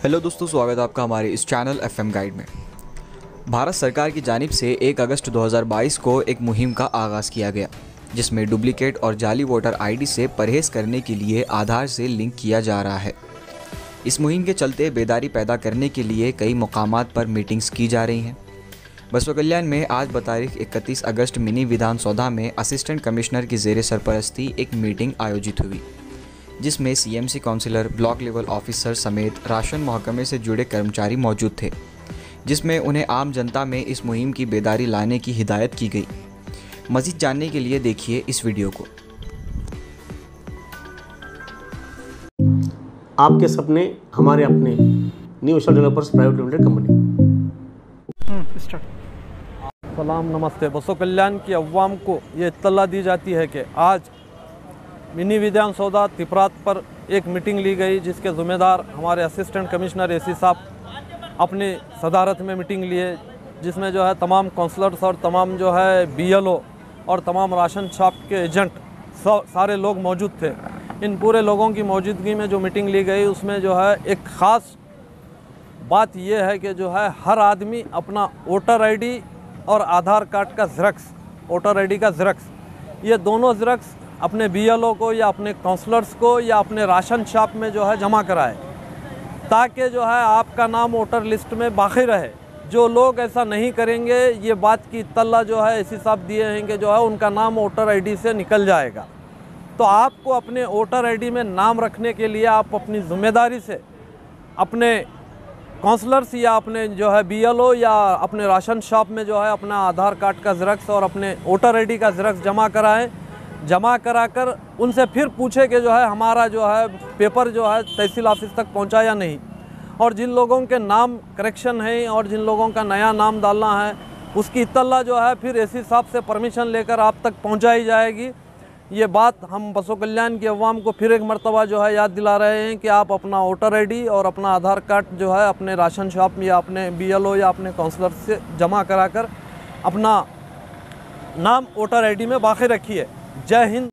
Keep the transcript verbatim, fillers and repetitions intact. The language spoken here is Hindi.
हेलो दोस्तों, स्वागत है आपका हमारे इस चैनल एफ एम गाइड में। भारत सरकार की जानिब से एक अगस्त दो हज़ार बाईस को एक मुहिम का आगाज़ किया गया, जिसमें डुप्लीकेट और जाली वोटर आईडी से परहेज़ करने के लिए आधार से लिंक किया जा रहा है। इस मुहिम के चलते बेदारी पैदा करने के लिए कई मकामात पर मीटिंग्स की जा रही हैं। बसवा कल्याण में आज बतारीख इकतीस अगस्त मिनी विधान सौधा में असिस्टेंट कमिश्नर की ज़ेर सरपरस्ती एक मीटिंग आयोजित हुई, जिसमें C M C councillor, block level officer समेत राशन महकमे से जुड़े कर्मचारी मौजूद थे, जिसमें उन्हें आम जनता में इस मुहिम की बेदारी लाने की हिदायत की गई। मज़ीद जानने के लिए देखिए इस वीडियो को। आपके सपने हमारे अपने new Asia developers private limited company. सलाम, नमस्ते। बसवा कल्याण की अवाम को ये इत्तला दी जाती है कि आज मिनी विधान सौधा तिपरात पर एक मीटिंग ली गई, जिसके ज़िम्मेदार हमारे असिस्टेंट कमिश्नर एसी साहब अपनी सदारत में मीटिंग लिए, जिसमें जो है तमाम काउंसलर्स और तमाम जो है बी एल ओ और तमाम राशन शॉप के एजेंट सारे लोग मौजूद थे। इन पूरे लोगों की मौजूदगी में जो मीटिंग ली गई, उसमें जो है एक ख़ास बात यह है कि जो है हर आदमी अपना वोटर आईडी और आधार कार्ड का ज़ेरॉक्स, वोटर आईडी का ज़ेरॉक्स, ये दोनों ज़ेरॉक्स अपने बी एल ओ को या अपने काउंसलर्स को या अपने राशन शॉप में जो है जमा कराए, ताकि जो है आपका नाम वोटर लिस्ट में बाकी रहे। जो लोग ऐसा नहीं करेंगे, ये बात की इत्तला जो है एसी साहब दिए हैं कि जो है उनका नाम वोटर आईडी से निकल जाएगा। तो आपको अपने वोटर आईडी में नाम रखने के लिए आप अपनी ज़िम्मेदारी से अपने काउंसलर्स या अपने जो है बी एल ओ या अपने राशन शॉप में जो है अपना आधार कार्ड का ज़ेरॉक्स और अपने वोटर आईडी का ज़ेरॉक्स जमा कराएं। जमा कराकर उनसे फिर पूछे कि जो है हमारा जो है पेपर जो है तहसील ऑफिस तक पहुंचा या नहीं, और जिन लोगों के नाम करेक्शन है और जिन लोगों का नया नाम डालना है, उसकी इत्तला जो है फिर एसी साहब से परमिशन लेकर आप तक पहुंचाई जाएगी। ये बात हम बसवा कल्याण की अवाम को फिर एक मरतबा जो है याद दिला रहे हैं कि आप अपना वोटर आईडी और अपना आधार कार्ड जो है अपने राशन शॉप या अपने बी एल ओ या अपने काउंसलर से जमा कराकर अपना नाम वोटर आईडी में बाकी रखिए। जय हिंद।